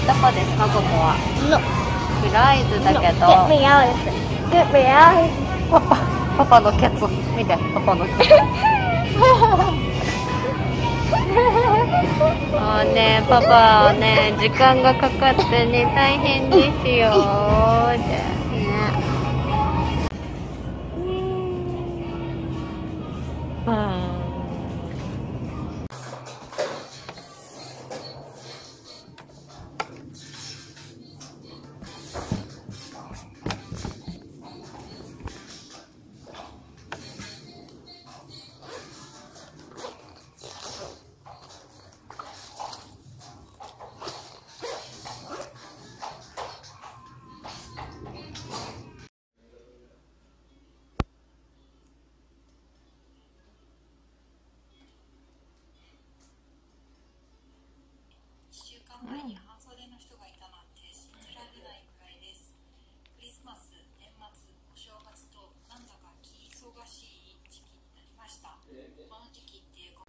どこですかここは？ No. フライズだ No. けど、 Get me out of it. Get me out. パパのケツ見て、パパのケツもうね、パパはね、時間がかかってね、大変ですよーってね。 1週間前に半袖の人がいたなんて信じられないくらいです。クリスマス、年末、お正月となんだか気忙しい時期になりました。この時期っていうか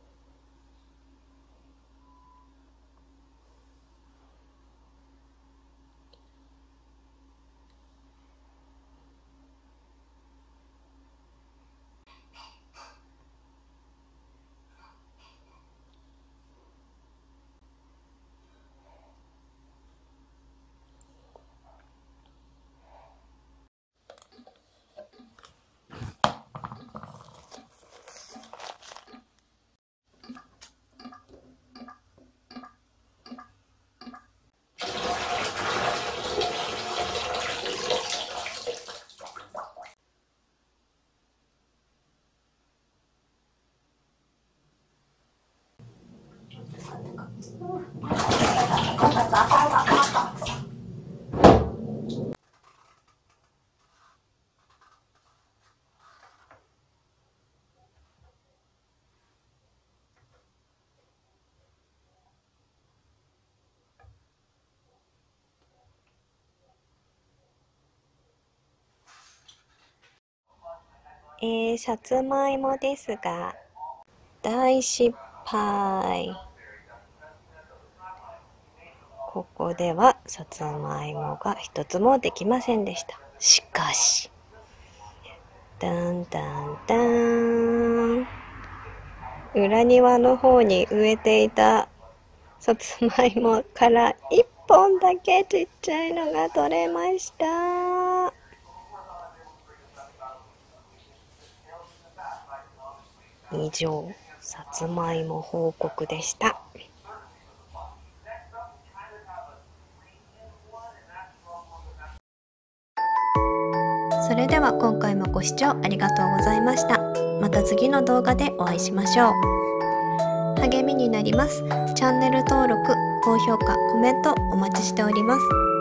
さつまいもですが、大失敗。ここではさつまいもが一つもできませんでした。しかし、ダンダンダン。裏庭の方に植えていたさつまいもから一本だけちっちゃいのが取れました。以上、さつまいも報告でした。それでは今回もご視聴ありがとうございました。また次の動画でお会いしましょう。励みになります。チャンネル登録、高評価、コメントお待ちしております。